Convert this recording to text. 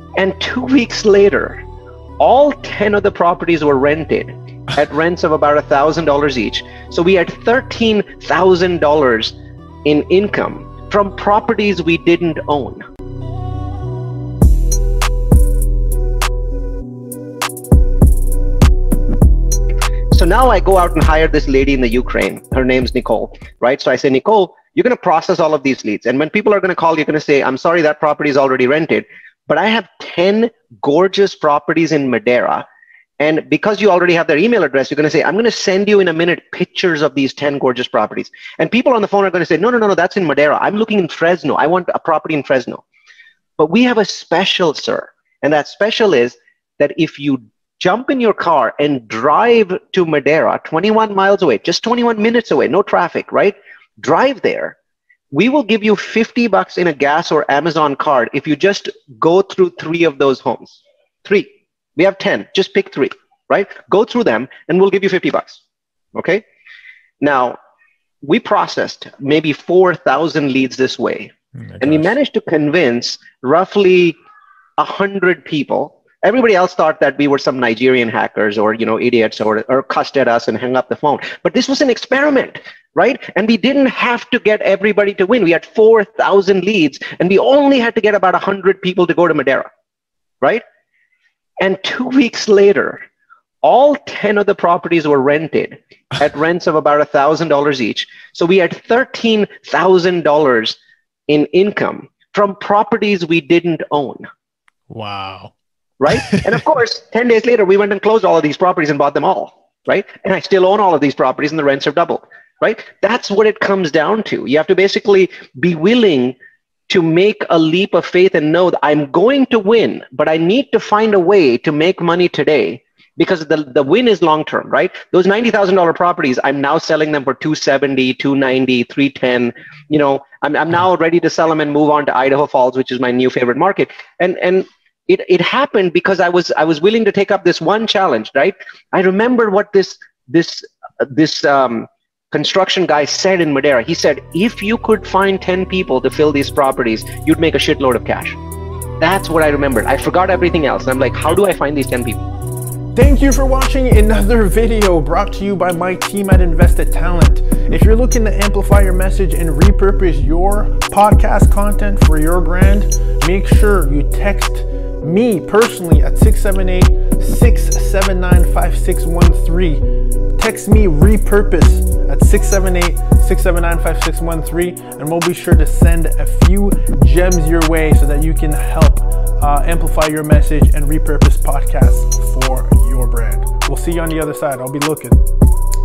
And 2 weeks later, all 10 of the properties were rented at rents of about $1,000 each. So we had $13,000 in income from properties we didn't own. So now I go out and hire this lady in the Ukraine. Her name's Nicole, right? So I say, Nicole, you're going to process all of these leads. And when people are going to call, you're going to say, I'm sorry, that property is already rented, but I have 10 gorgeous properties in Madeira. And because you already have their email address, you're going to say, I'm going to send you in a minute pictures of these 10 gorgeous properties. And people on the phone are going to say, no, that's in Madeira. I'm looking in Fresno. I want a property in Fresno. But we have a special, sir. And that special is that if you jump in your car and drive to Madeira, 21 miles away, just 21 minutes away, no traffic, right? Drive there. We will give you $50 in a gas or Amazon card if you just go through 3 of those homes. 3. We have 10. Just pick 3, right? Go through them and we'll give you $50. Okay? Now, we processed maybe 4,000 leads this way. And we managed to convince roughly 100 people. Everybody else thought that we were some Nigerian hackers or, idiots or cussed at us and hung up the phone. But this was an experiment, right? And we didn't have to get everybody to win. We had 4,000 leads and we only had to get about 100 people to go to Madeira, right? And 2 weeks later, all 10 of the properties were rented at rents of about $1,000 each. So we had $13,000 in income from properties we didn't own. Wow. Right? And of course, 10 days later, we went and closed all of these properties and bought them all, right? And I still own all of these properties and the rents have doubled, right? That's what it comes down to. You have to basically be willing to make a leap of faith and know that I'm going to win, but I need to find a way to make money today because the win is long-term, right? Those $90,000 properties, I'm now selling them for $270, $290, $310. I'm now ready to sell them and move on to Idaho Falls, which is my new favorite market. And it happened because I was willing to take up this one challenge, right? I remember what this construction guy said in Madeira. He said, if you could find 10 people to fill these properties, you'd make a shitload of cash. That's what I remembered. I forgot everything else. And I'm like, how do I find these 10 people? Thank you for watching another video brought to you by my team at Invested Talent. If you're looking to amplify your message and repurpose your podcast content for your brand, make sure you text me personally at 678-679-5613. Text me repurpose at 678-679-5613, and we'll be sure to send a few gems your way so that you can help amplify your message and repurpose podcasts for your brand. We'll see you on the other side. I'll be looking.